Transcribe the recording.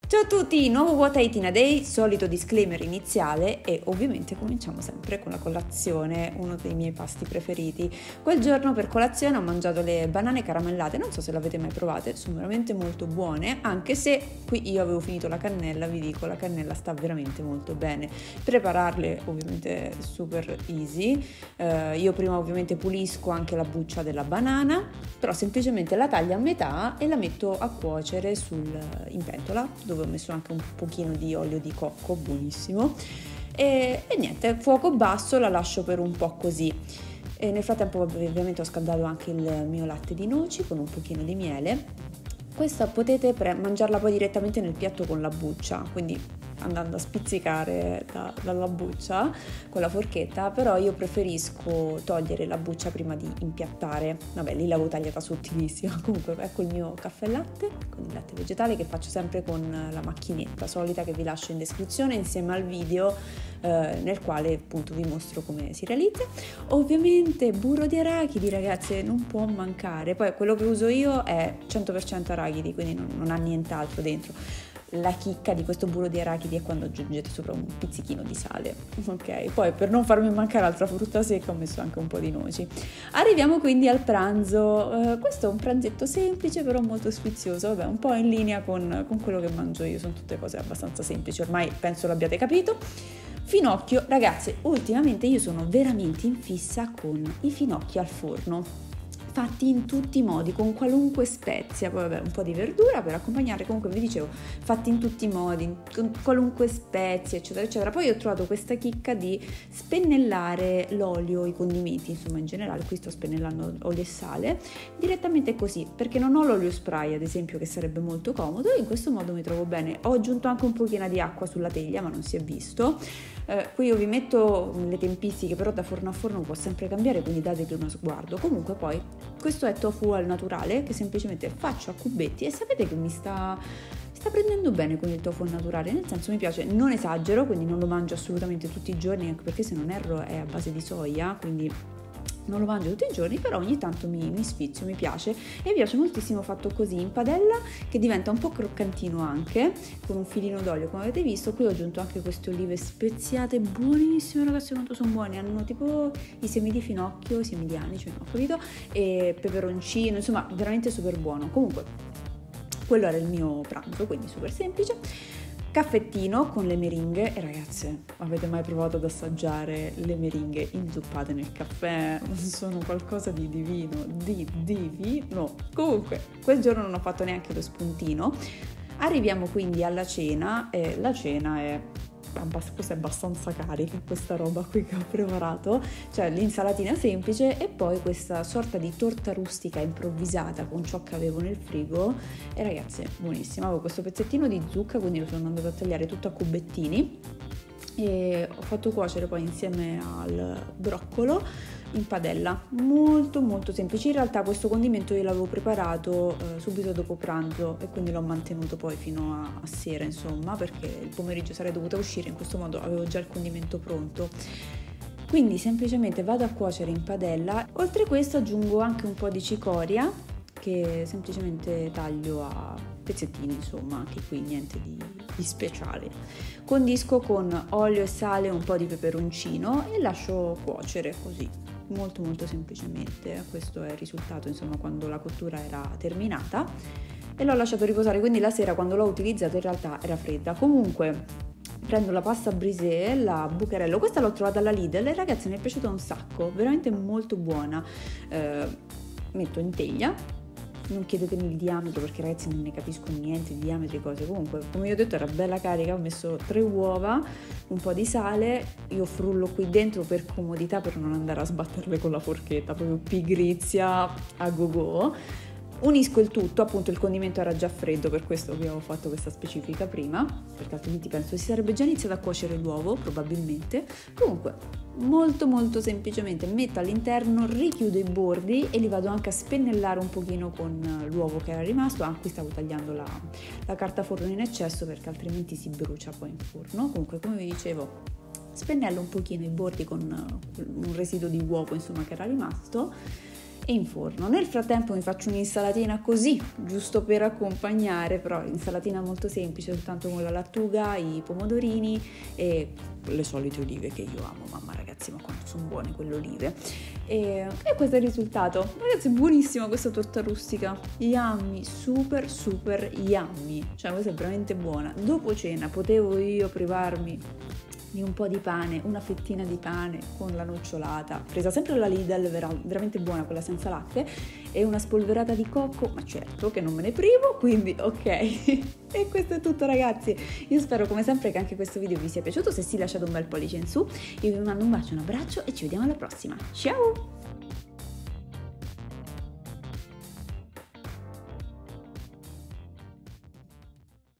Ciao a tutti, nuovo What I Eat in a Day, solito disclaimer iniziale e ovviamente cominciamo sempre con la colazione, uno dei miei pasti preferiti. Quel giorno per colazione ho mangiato le banane caramellate, non so se le avete mai provate, sono veramente molto buone, anche se qui io avevo finito la cannella, vi dico la cannella sta veramente molto bene. Prepararle ovviamente super easy, io prima ovviamente pulisco anche la buccia della banana, però semplicemente la taglio a metà e la metto a cuocere in pentola, dove ho messo anche un pochino di olio di cocco, buonissimo, e niente, fuoco basso, la lascio per un po' così. E nel frattempo ovviamente ho scaldato anche il mio latte di noci con un pochino di miele. Questa potete mangiarla poi direttamente nel piatto con la buccia, quindi andando a spizzicare dalla buccia con la forchetta, però io preferisco togliere la buccia prima di impiattare. Vabbè, lì l'avevo tagliata sottilissima. Comunque ecco il mio caffè latte con il latte vegetale che faccio sempre con la macchinetta solita che vi lascio in descrizione insieme al video nel quale appunto vi mostro come si realizza. Ovviamente burro di arachidi, ragazze, non può mancare. Poi quello che uso io è 100% arachidi, quindi non ha nient'altro dentro. La chicca di questo burro di arachidi è quando aggiungete sopra un pizzichino di sale, ok? Poi per non farmi mancare altra frutta secca ho messo anche un po' di noci. Arriviamo quindi al pranzo. Questo è un pranzetto semplice però molto sfizioso, vabbè, un po' in linea con quello che mangio io, sono tutte cose abbastanza semplici, ormai penso l'abbiate capito. Finocchio, ragazze, ultimamente io sono veramente in fissa con i finocchi al forno, fatti in tutti i modi, con qualunque spezia, poi vabbè un po' di verdura per accompagnare, comunque vi dicevo, fatti in tutti i modi, con qualunque spezia, eccetera, eccetera. Poi ho trovato questa chicca di spennellare l'olio, i condimenti, insomma in generale, qui sto spennellando olio e sale, direttamente così, perché non ho l'olio spray, ad esempio, che sarebbe molto comodo, e in questo modo mi trovo bene. Ho aggiunto anche un pochino di acqua sulla teglia, ma non si è visto. Qui io vi metto le tempistiche, però da forno a forno può sempre cambiare, quindi dategli uno sguardo. Comunque poi questo è tofu al naturale che semplicemente faccio a cubetti e sapete che mi sta prendendo bene con il tofu al naturale, nel senso mi piace, non esagero, quindi non lo mangio assolutamente tutti i giorni, anche perché se non erro è a base di soia, quindi non lo mangio tutti i giorni, però ogni tanto mi sfizio, mi piace, e mi piace moltissimo fatto così in padella, che diventa un po' croccantino anche, con un filino d'olio come avete visto. Qui ho aggiunto anche queste olive speziate, buonissime ragazzi, quanto sono buone, hanno tipo i semi di finocchio, i semi di anice, non ho capito, e peperoncino, insomma veramente super buono. Comunque quello era il mio pranzo, quindi super semplice. Caffettino con le meringhe, e ragazze, avete mai provato ad assaggiare le meringhe inzuppate nel caffè? Sono qualcosa di divino, di divino. Comunque, quel giorno non ho fatto neanche lo spuntino. Arriviamo quindi alla cena, e la cena è questa è abbastanza carica, questa roba qui che ho preparato, cioè l'insalatina semplice e poi questa sorta di torta rustica improvvisata con ciò che avevo nel frigo, e ragazzi buonissima. Avevo questo pezzettino di zucca, quindi lo sono andato a tagliare tutto a cubettini e ho fatto cuocere poi insieme al broccolo in padella, molto molto semplice. In realtà questo condimento io l'avevo preparato subito dopo pranzo e quindi l'ho mantenuto poi fino a sera, insomma, perché il pomeriggio sarei dovuta uscire, in questo modo avevo già il condimento pronto. Quindi semplicemente vado a cuocere in padella. Oltre a questo aggiungo anche un po' di cicoria che semplicemente taglio a pezzettini, insomma, anche qui niente di speciale. Condisco con olio e sale, un po' di peperoncino e lascio cuocere così, molto molto semplicemente. Questo è il risultato, insomma, quando la cottura era terminata, e l'ho lasciato riposare, quindi la sera quando l'ho utilizzato in realtà era fredda. Comunque prendo la pasta brisée, la bucherello, questa l'ho trovata alla Lidl e ragazzi mi è piaciuta un sacco, veramente molto buona. Metto in teglia. Non chiedetemi il diametro perché ragazzi non ne capisco niente di diametri, cose. Comunque, come vi ho detto, era bella carica. Ho messo 3 uova, un po' di sale, io frullo qui dentro per comodità, per non andare a sbatterle con la forchetta, proprio pigrizia a go-go. Unisco il tutto, appunto il condimento era già freddo, per questo che ho fatto questa specifica prima, perché altrimenti penso si sarebbe già iniziato a cuocere l'uovo, probabilmente. Comunque, molto molto semplicemente metto all'interno, richiudo i bordi e li vado anche a spennellare un pochino con l'uovo che era rimasto. Qui stavo tagliando la carta forno in eccesso perché altrimenti si brucia poi in forno. Comunque, come vi dicevo, spennello un pochino i bordi con un residuo di uovo, insomma, che era rimasto. e in forno. Nel frattempo mi faccio un'insalatina così, giusto per accompagnare, però insalatina molto semplice, soltanto con la lattuga, i pomodorini e le solite olive che io amo. Mamma ragazzi, ma quanto sono buone quelle olive. E questo è il risultato. Ragazzi, è buonissima questa torta rustica, yummy, super super yummy, cioè questa è veramente buona. Dopo cena potevo io privarmi di un po' di pane, una fettina di pane con la nocciolata, presa sempre alla Lidl, veramente buona, quella senza latte, e una spolverata di cocco, ma certo che non me ne privo, quindi ok. E questo è tutto ragazzi, io spero come sempre che anche questo video vi sia piaciuto, se sì lasciate un bel pollice in su, io vi mando un bacio, un abbraccio e ci vediamo alla prossima, ciao!